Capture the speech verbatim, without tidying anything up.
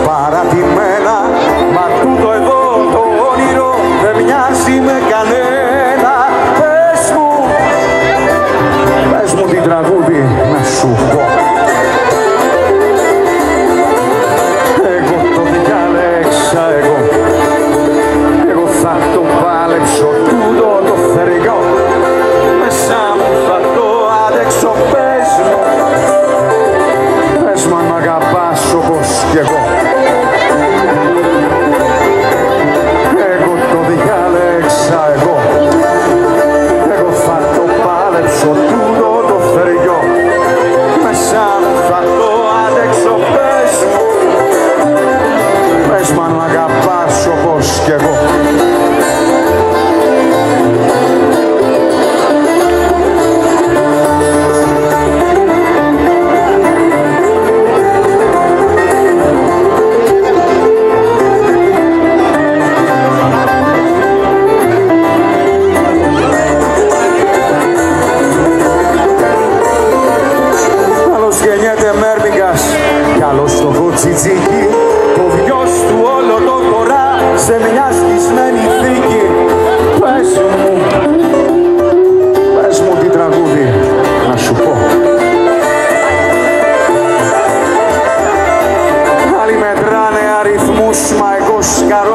παρατημένα, μα τούτο εδώ το όνειρο δεν μοιάζει με κανένα. Πες μου, πες μου τι τραγούδι να σου πω. Εγώ το διάλεξα εγώ, εγώ θα το πάλεψω τούτο το θερικό, μέσα μου θα το αντέξω. Πες μου, πες μου αν μ' αγαπάς όπως κι εγώ. Εγώ το διάλεξα εγώ, εγώ θα το πάλεψω τούτο το θερικό, μέσα μου θα το αντέξω. Πες μου, πες μου αν μ' αγαπάς όπως κι εγώ. Καλώς το βουτσιτσίκι, το βιός του όλο το χωρά σε μια σκισμένη θήκη. Πες μου, πες μου τι τραγούδι να σου πω. Άλλοι μετράνε αριθμούς, μα εγώ σκαρώ